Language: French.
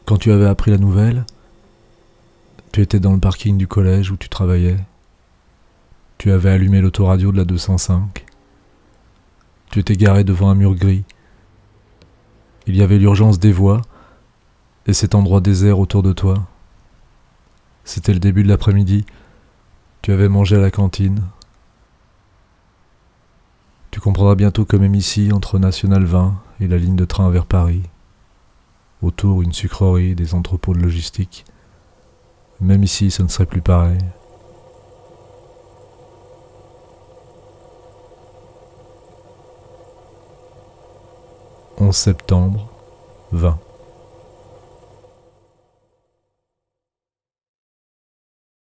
Quand tu avais appris la nouvelle, tu étais dans le parking du collège où tu travaillais. Tu avais allumé l'autoradio de la 205. Tu étais garé devant un mur gris. Il y avait l'urgence des voies et cet endroit désert autour de toi. C'était le début de l'après-midi. Tu avais mangé à la cantine. Tu comprendras bientôt que même ici, entre National 20 et la ligne de train vers Paris, autour une sucrerie, des entrepôts de logistique, même ici, ça ne serait plus pareil. 11 septembre 20.